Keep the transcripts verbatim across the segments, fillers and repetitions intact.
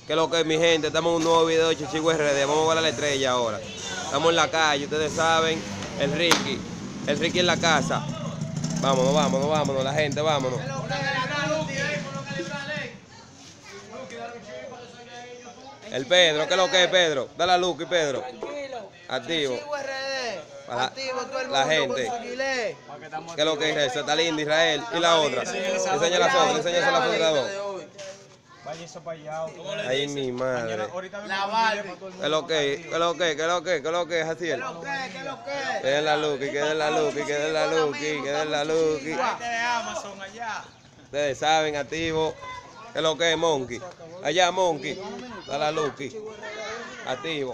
Que lo que es, mi gente, estamos en un nuevo video de Chichigo R D. Vamos a ver a la estrella ahora. Estamos en la calle, ustedes saben. El Ricky, el Ricky en la casa. Vámonos, vámonos, vámonos, la gente, vámonos. El Pedro, ¿qué es lo que es, Pedro? Dale a Lucky, Pedro. Tranquilo. Activo. Chichigo R D. Para Activo todo el la mundo gente. con su gilet. ¿Qué es lo que es eso? Está linda, Israel. ¿Y la otra? Enseña las otras, enseña las otras dos. Vaya eso para allá. Ay, mi madre. La Barbie. ¿Qué es lo que es? ¿Qué es lo que es? ¿Qué es lo que es? ¿Qué es lo que es, Jaciel? ¿Qué es lo que? ¿Qué es lo que? Queda en la Lucky, queda en la Lucky, queda en la Lucky, queda en la Lucky. de Amazon allá. Ustedes saben, activo. ¿Qué es lo que es, Monkey? Allá, Monkey. Dale a Lucky. Activo.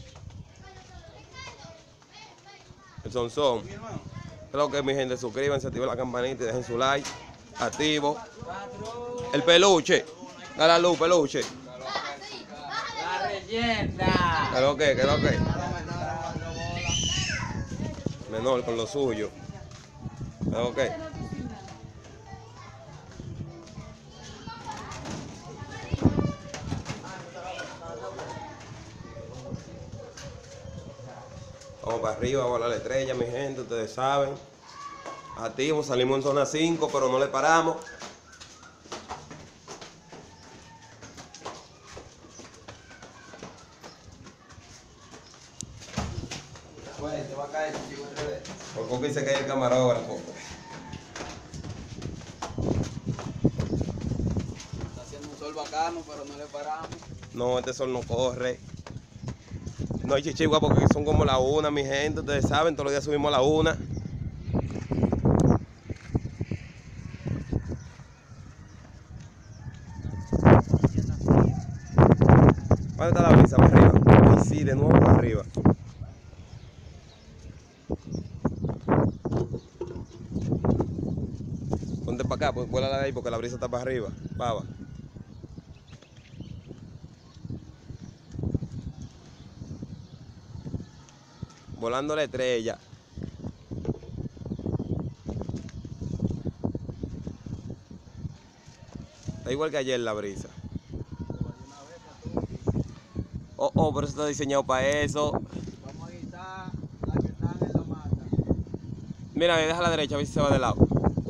El Sonson. ¿Qué es lo que es, mi gente? Suscríbanse, activen la campanita y dejen su like. Activo. El peluche. Dale a luz, peluche. La leyenda. ¿Qué es lo que es? ¿Qué es lo que es? Menor con lo suyo. ¿Qué es lo que es? Vamos para arriba, vamos a la estrella, mi gente, ustedes saben. Activo, salimos en zona cinco, pero no le paramos. Bueno, te va a caer, Chichigo R D. Por poco dice que hay el camarógrafo. Está haciendo un sol bacano, pero no le paramos. No, este sol no corre. No hay chichigua porque son como la una, mi gente. Ustedes saben, todos los días subimos a la una. ¿Dónde está la brisa? ¿Para arriba? Ay, sí, de nuevo para arriba. Ponte para acá, pues vuela de ahí porque la brisa está para arriba. Pava. Volando la estrella. Está igual que ayer la brisa. Oh, oh, pero eso está diseñado para eso. Vamos a quitar la que están en la mata. Mira, deja a la derecha, a ver si se va de lado.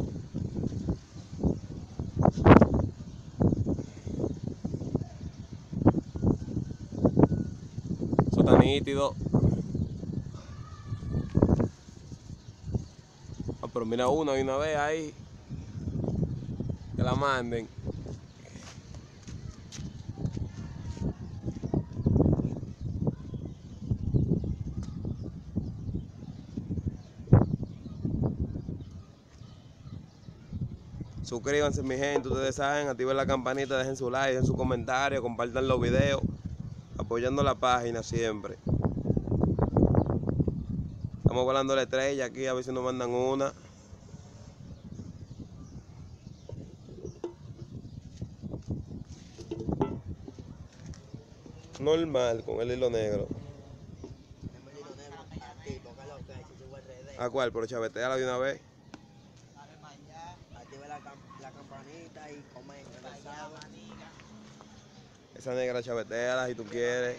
Eso está nítido. Ah, pero mira uno de una vez ahí. Que la manden. Suscríbanse, mi gente, ustedes saben, activen la campanita, dejen su like, dejen su comentario, compartan los videos, apoyando la página siempre. Estamos volando la estrella aquí, a ver si nos mandan una. Normal, con el hilo negro. ¿A cuál? Pero chaveteala de una vez. Active la, la campanita y comenta. Esa negra chaveteala si tú quieres.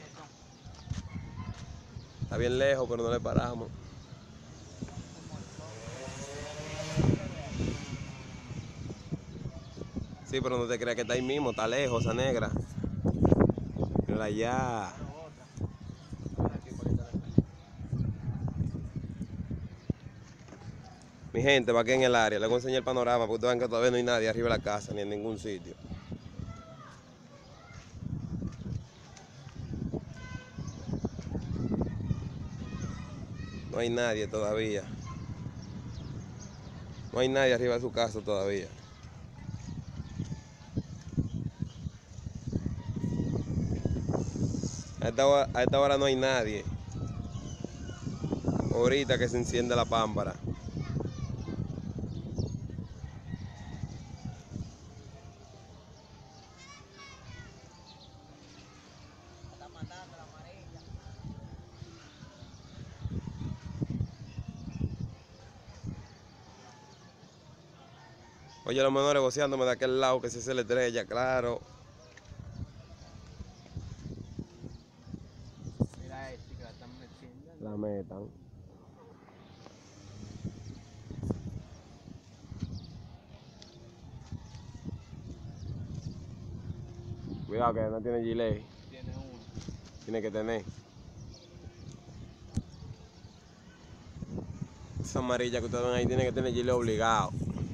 Está bien lejos, pero no le paramos. Sí, pero no te creas que está ahí mismo, está lejos esa negra. Mira allá. Mi gente, va aquí en el área, les voy a enseñar el panorama porque ustedes ven que todavía no hay nadie arriba de la casa ni en ningún sitio. No hay nadie todavía. No hay nadie arriba de su casa todavía. A esta hora, a esta hora no hay nadie. Ahorita que se enciende la pámpara. Está matando la amarilla. Oye, los menores negociándome de aquel lado que se hace la estrella, claro. la metan. Cuidado que no tiene gilet. Tiene uno. Tiene que tener. Esa amarilla que ustedes ven ahí tiene que tener gilet obligado.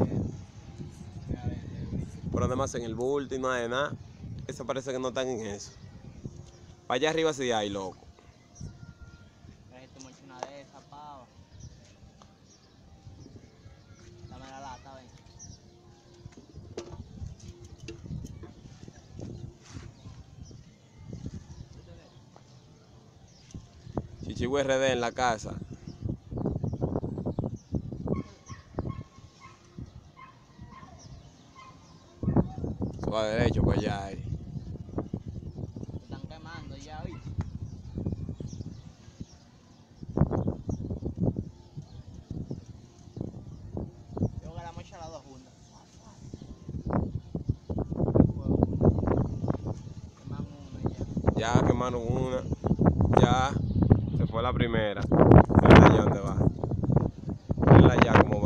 Pero además en el bulto y no hay nada. Eso parece que no están en eso. Para allá arriba sí hay, loco. Esto mucho una de esas, pava. Dame la lata, ven. Chichigüe R D en la casa. Va derecho para allá. Eh. Se están quemando ya, ¿viste? Yo que la hemos echado las dos juntas. Quemamos una ya. Ya quemaron una. Ya se fue la primera. Mira allá dónde va. Mira allá cómo va.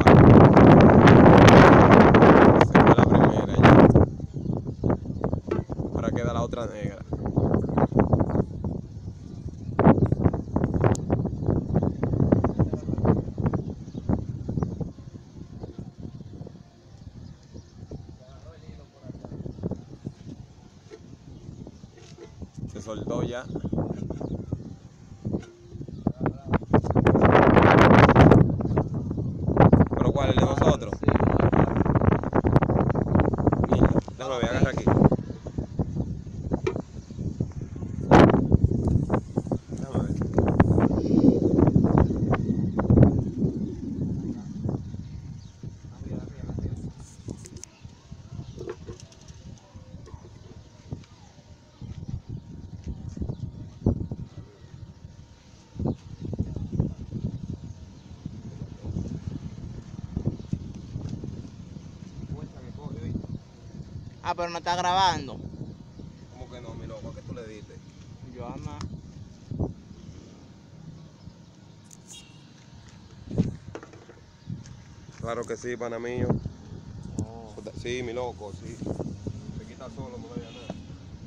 Se fue la primera ya. Ahora queda la otra negra. Se soltó ya. ¿Pero cuál? ¿El de nosotros? Mira, déjame ver, agarra aquí. Déjame ver. Ah, pero no está grabando. ¿Cómo que no, mi loco? ¿A qué tú le diste? Yo ama. Claro que sí, pana mío. Oh. Sí, mi loco, sí. Se quita solo, no le diga nada.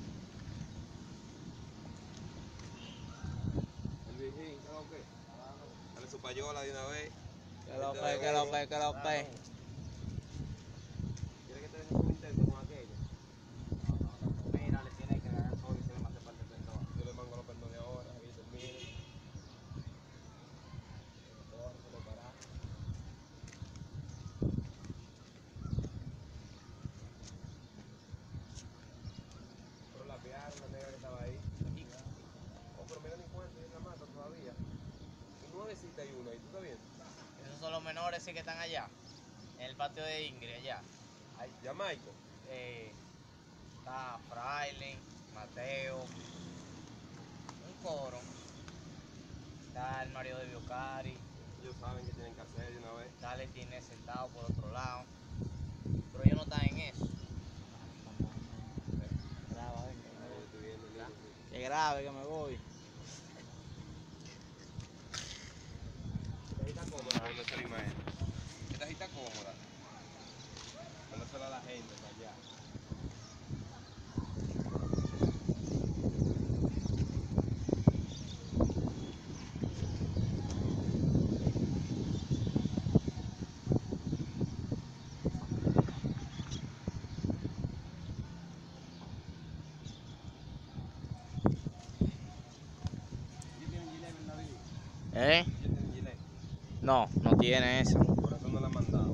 El vigín, ¿qué es lo que? Dale su payola de una vez. Que lo que, que lo que, que lo que. ¿Quiere que te den un intento con aquello? Mira, le tiene que dar todo y se le mate parte de perdón. Yo le mango los perdones ahora, ahí termine. Todo se lo para. Pero la piaron, la negra que estaba ahí. Oh, pero mira ni cuenta, en la mata todavía. Y nuevecita y una, ¿y tú estás viendo? Esos son los menores sí que están allá. En el patio de Ingrid, allá. Ay, Jamaico. Eh, está Fraile, Mateo, un coro. Está el marido de Biocari. Ellos saben que tienen que hacer de una vez. Está Letine sentado por otro lado. Pero ellos no están en eso. Graba, ven, que me Yo voy. estoy viendo, niño, sí. Que grave, que me voy. Esta está cómoda, cuando se la imagen. Esta está cómoda. Cuando se la la gente para allá. ¿Eh? Ellos tienen gilet. No, no tiene eso. Por eso no la han mandado.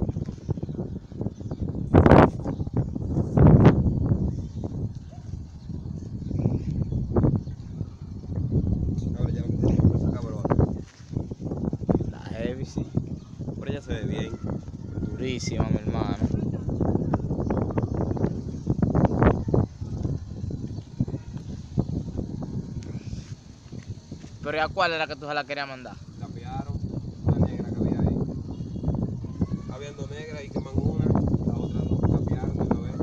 Ahora ya lo que tenemos es esa cabrona. La heavy, sí. Pero ella se ve bien. Durísima, mi hermano. Pero ¿y a cuál era que tú se la querías mandar? La piaron. Una negra que había ahí. Habían dos negras y queman una. La otra no. La piaron de una vez.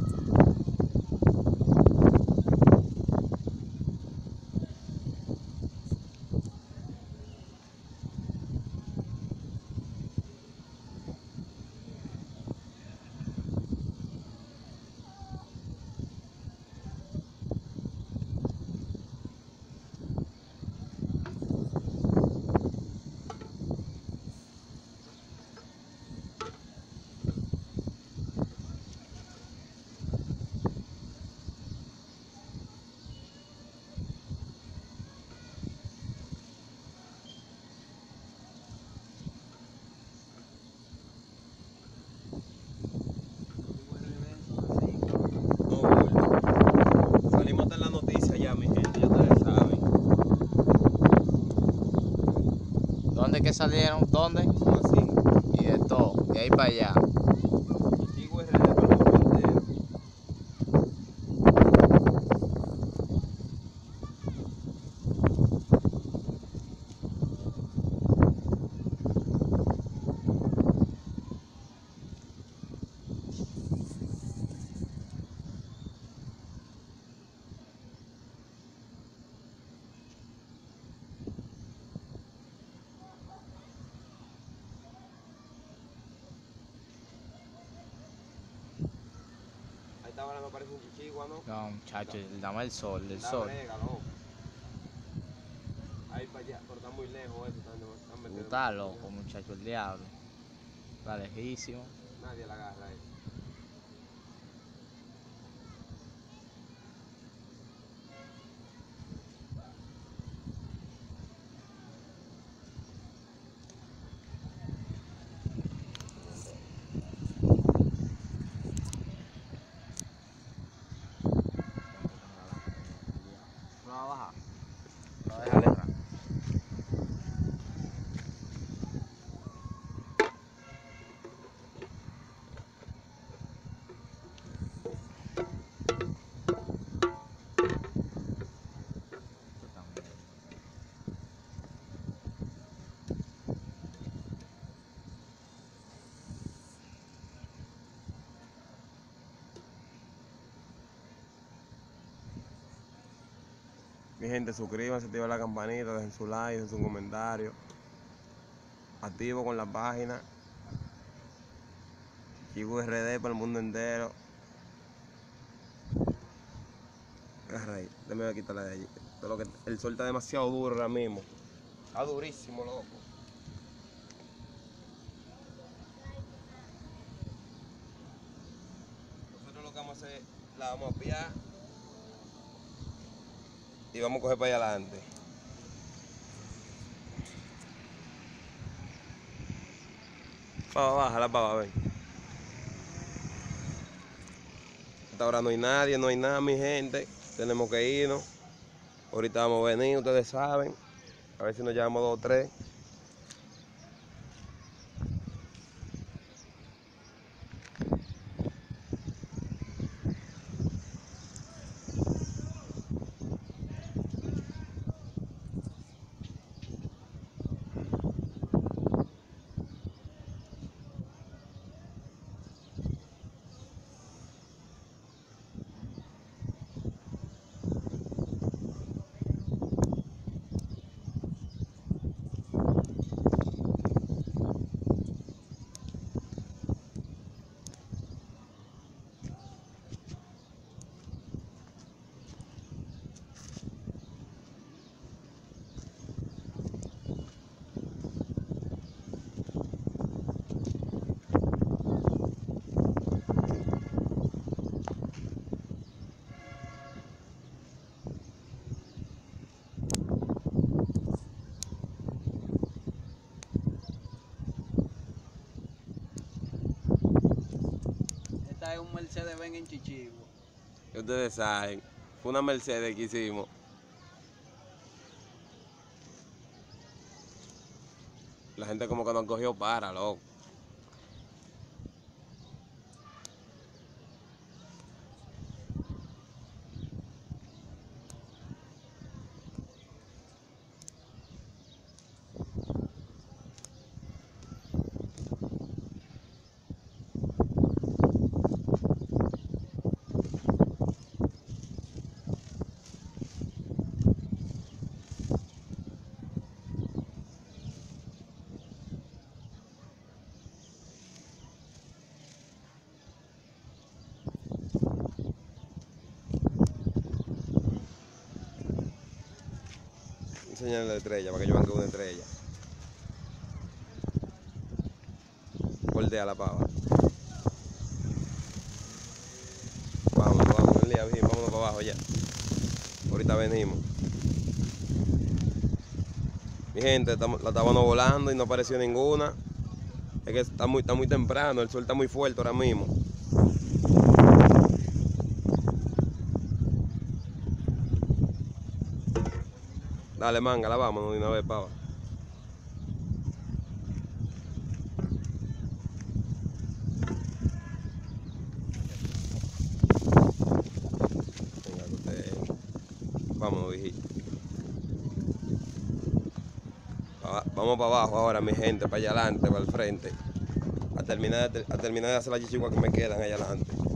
¿dónde que salieron? ¿Dónde? Así. Y de todo, de ahí para allá. Chichigo R D para el mundo entero. Ahí está, ahora me parece un chichigua, ¿no? No, muchachos, dame el sol, el Da sol. brega, loco. Ahí para allá, pero está muy lejos eso. Están, están Tú metidos estás mucho loco, muchacho, el diablo. Está lejísimo. allá. Nadie la agarra ahí. No va a bajar. No, déjale errar. Mi gente, suscríbanse, activen la campanita, dejen su like, dejen su comentario. Activo con la página. Chichigo R D para el mundo entero. Agarra ahí, déjame quitarla de allí. Todo lo que, el sol está demasiado duro ahora mismo. Está durísimo, loco. Nosotros lo que vamos a hacer, la vamos a piar y vamos a coger para allá adelante. Vamos, bájala para abajo, ven. Hasta ahora no hay nadie, no hay nada, mi gente. Tenemos que irnos. Ahorita vamos a venir, ustedes saben. A ver si nos llevamos dos o tres. Esta es un Mercedes-Benz en Chichigo. Y ustedes saben, fue una Mercedes que hicimos. La gente como que nos cogió para, loco. Enseñarle la estrella para que yo vean que es una estrella. Voltea la pava. Vámonos, vámonos, Elías, vámonos para abajo ya. Ahorita venimos. Mi gente, estamos- la estábamos volando y no apareció ninguna. Es que está muy, está muy temprano, el sol está muy fuerte ahora mismo. Dale, manga, la vámonos de una vez, pava. Vamos, viejito. Ah, vamos para abajo ahora, mi gente, para allá adelante, para el frente. A terminar, de- a terminar de hacer las chichiguas que me quedan allá adelante.